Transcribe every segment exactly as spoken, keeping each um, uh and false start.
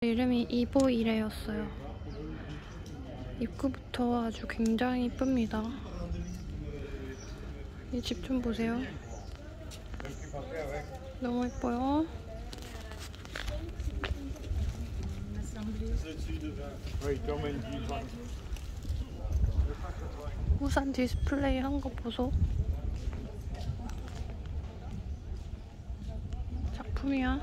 이름이 이보이레였어요. 입구부터 아주 굉장히 이쁩니다. 이 집 좀 보세요. 너무 예뻐요. 우산 디스플레이 한 거 보소. 작품이야.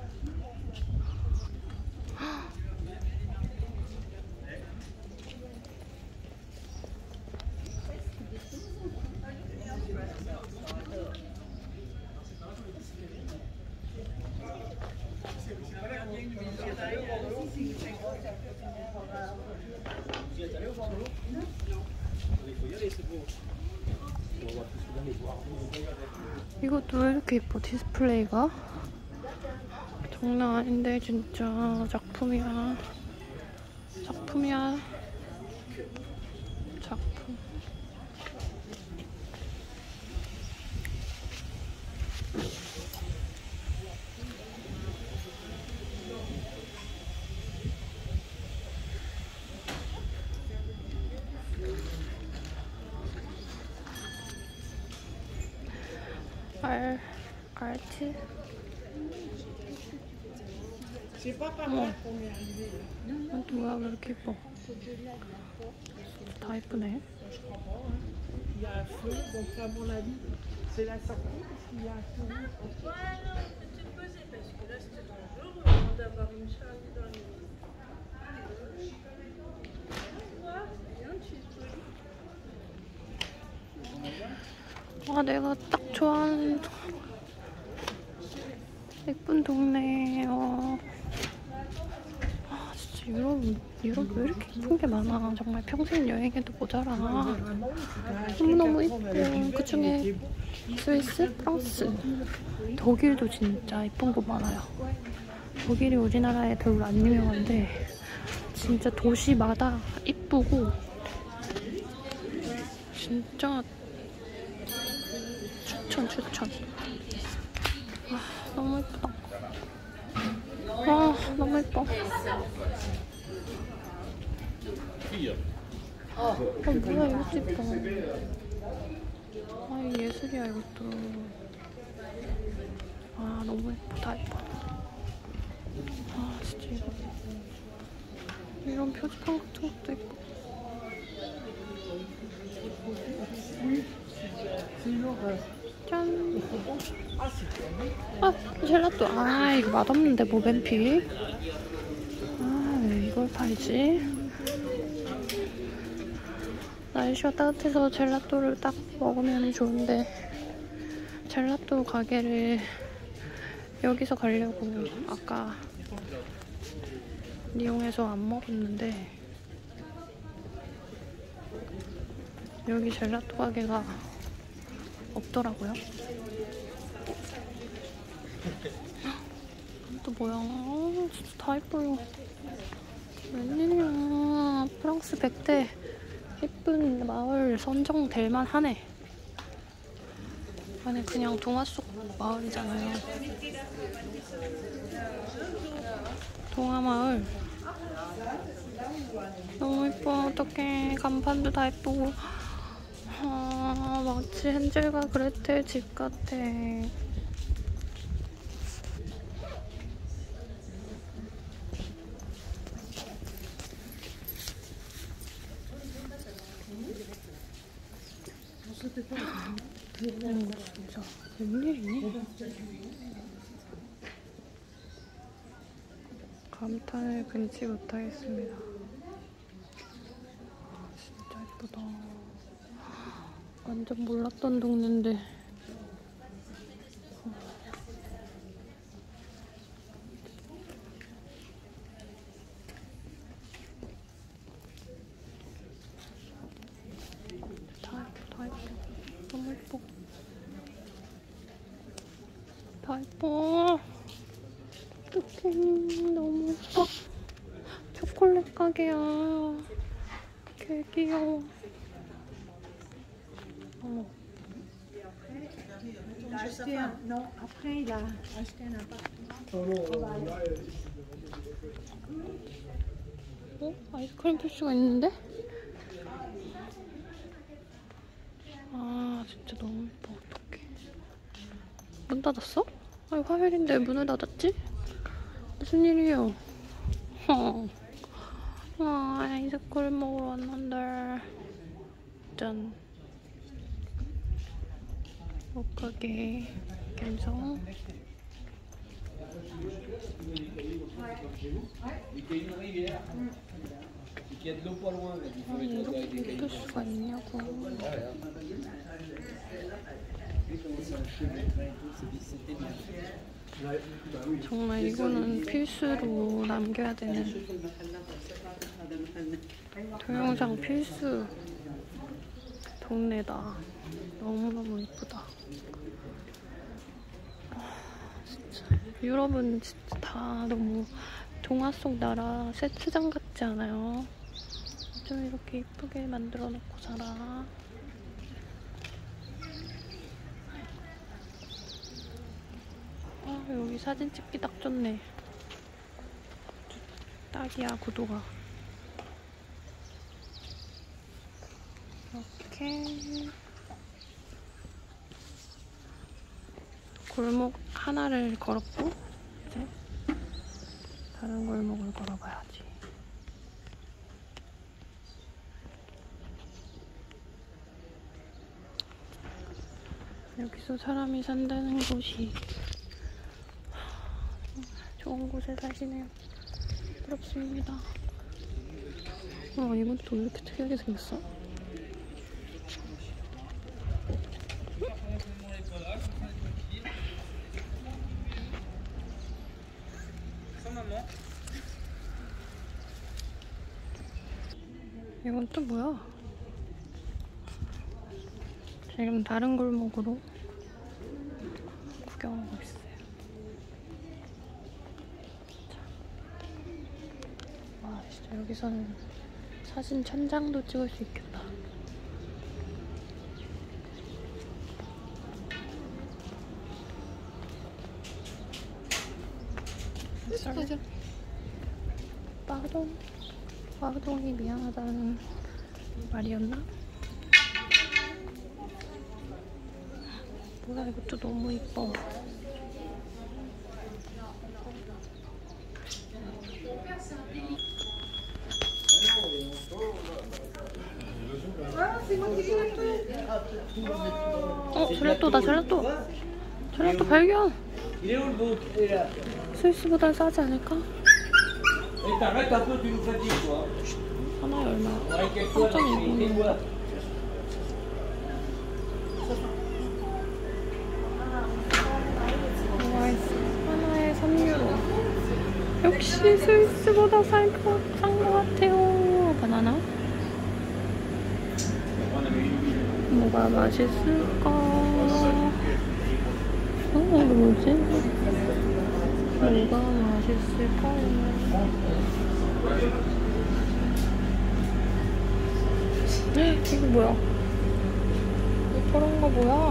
이것도 왜 이렇게 예뻐, 디스플레이가? 장난 아닌데 진짜 작품이야. 작품이야. 작품. 알, 알트? 어머. 아, 뭐야, 왜 이렇게 예뻐? 다 예쁘네. 아, 내가 딱 좋아하는 예쁜 동네예요. 아, 진짜 유럽, 유럽 왜 이렇게 예쁜 게 많아. 정말 평생 여행해도 모자라. 너무너무 예뻐. 그 중에 스위스, 프랑스, 독일도 진짜 예쁜 곳 많아요. 독일이 우리나라에 별로 안 유명한데 진짜 도시마다 이쁘고 진짜 추천 추천. 아, 너무 예쁘다. 와, 너무 예뻐. 어, 뭐야, 이것도 예뻐. 아, 이 예술이야, 이것도. 아, 너무 예뻐. 다 예뻐. 아, 진짜 이거. 이런 표지판 같은 것도 예뻐. 짠. 아, 젤라또. 아, 이거 맛없는데, 모벤피. 아, 왜 이걸 팔지? 날씨가 따뜻해서 젤라또를 딱 먹으면 좋은데, 젤라또 가게를 여기서 가려고 아까 이용해서 안 먹었는데, 여기 젤라또 가게가 없더라고요. 또 뭐야? 아, 진짜 다 예뻐요. 웬일이야. 프랑스 백 대 예쁜 마을 선정될만 하네. 아니, 그냥 동화 속 마을이잖아요. 동화 마을. 너무 예뻐. 어떡해. 간판도 다 예쁘고. 아, 마치 헨젤과 그레텔 집 같아. 음, 진짜 웬일이니? 감탄을 금치 못하겠습니다. 아, 진짜 예쁘다. 완전 몰랐던 동네인데. 다 예뻐, 다 예뻐. 너무 예뻐. 다 예뻐. 어떡해. 너무 예뻐. 초콜릿 가게야. 개 귀여워. 어머. acheté un... Non, après il a acheté un appartement. 어? 아이스크림 필수가 있는데? 아 진짜 너무 예뻐. 어떡해. 문 닫았어? 아니 화요일인데 문을 닫았지? 무슨 일이에요? 어. 아 아이스크림 먹으러 왔는데. 짠. 못가게 감성. 아니 이렇게 예쁠 수가 있냐고. 정말 이거는 필수로 남겨야 되는 동영상 필수 동네다. 너무너무 이쁘다. 진짜 유럽은 진짜 다 너무 동화 속 나라 세트장 같지 않아요? 좀 이렇게 이쁘게 만들어 놓고 살아. 아 여기 사진 찍기 딱 좋네. 딱이야 구도가. 이렇게 골목 하나를 걸었고 이제 다른 골목을 걸어봐야지. 여기서 사람이 산다는 곳이 좋은 곳에 사시네요. 부럽습니다. 와 이것도 왜 이렇게 특이하게 생겼어? 이건 또 뭐야? 지금 다른 골목으로 구경하고 있어요. 자. 와 진짜 여기서는 사진 천장도 찍을 수 있겠다. 빠동 빠동이 미안하다는 말이었나? 뭐야 이것도 너무 이뻐. 어 젤라또다. 젤라또 젤라또 발견. 스위스보다 싸지 않을까? 하나에 얼마? 삼 점 이구. 하나에 삼 유로. 역시 스위스보다 싼 것 같아요. 바나나? 뭐가 맛있을까? 어, 이거 뭐지? 뭐가 맛있을까요? 이거 뭐야? 저런 거 뭐야?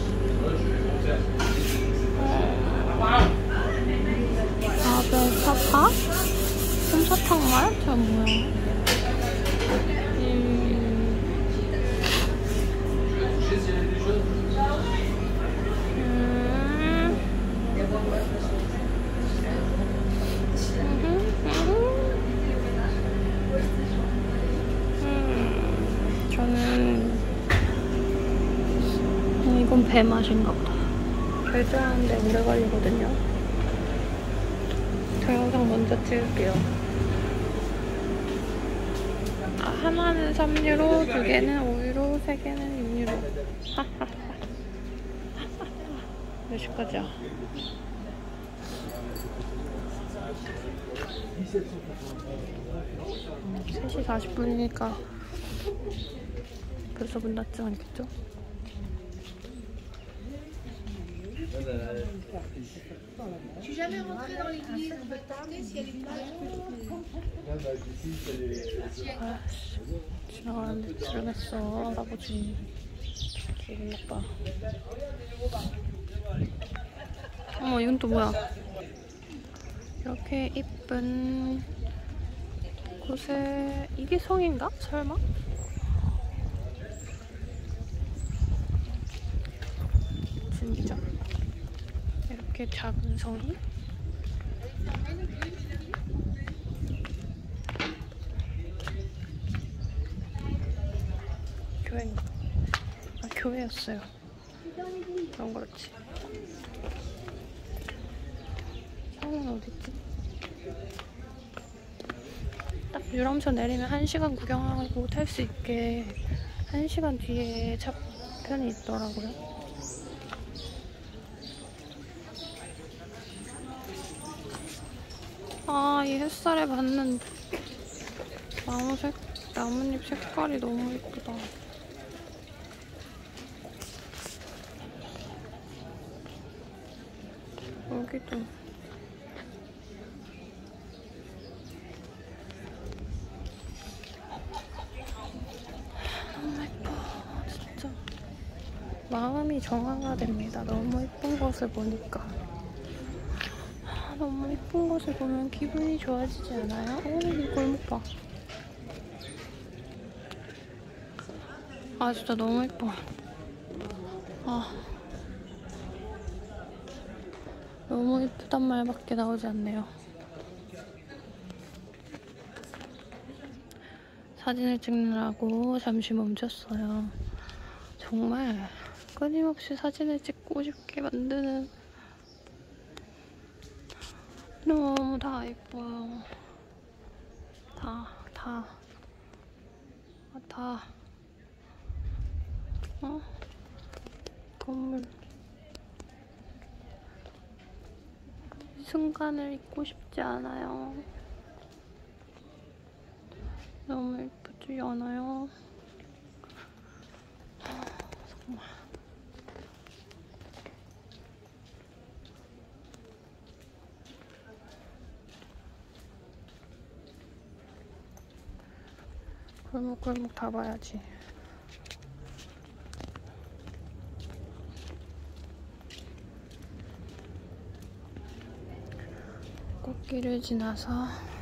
아베 사파? 솜사탕 말? 저 뭐야? 음... 음... 저는 이건 배 맛인가 보다. 결제하는데 오래 걸리거든요. 동영상 먼저 찍을게요. 아, 하나는 삼 유로, 두 개는 오 유로, 세 개는 육 유로. 몇 시까지야? 세 시 사십 분이니까 벌써 문 닫지 않겠죠? Je suis jamais rentrée dans l'église, on peut demander si elle est 아, 지나가는데 지르겠어, 할아버지. 기분 나빠. 어머, 이건 또 뭐야? 이렇게 이쁜 곳에 이게 성인가? 설마? 진짜 이렇게 작은 성이? 교회인가? 아, 교회였어요. 그런 그렇지. 성은 어딨지? 딱 유람선 내리면 한 시간 구경하고 탈 수 있게 한 시간 뒤에 차편이 있더라고요. 아, 이 햇살에 받는 나무 색, 나뭇잎 색깔이 너무 예쁘다. 여기도 너무 예뻐. 진짜 마음이 정화가 됩니다. 너무 예쁜 것을 보니까. 너무 예쁜 것을 보면 기분이 좋아지지 않아요? 오, 이 골목 봐. 아, 진짜 너무 예뻐. 아, 너무 예쁘단 말밖에 나오지 않네요. 사진을 찍느라고 잠시 멈췄어요. 정말 끊임없이 사진을 찍고 싶게 만드는 너무 다 예뻐요. 다, 다, 아, 다. 어? 건물. 순간을 잊고 싶지 않아요. 너무 예쁘지 않아요? 정말. 골목골목 다 봐야지. 꽃길을 지나서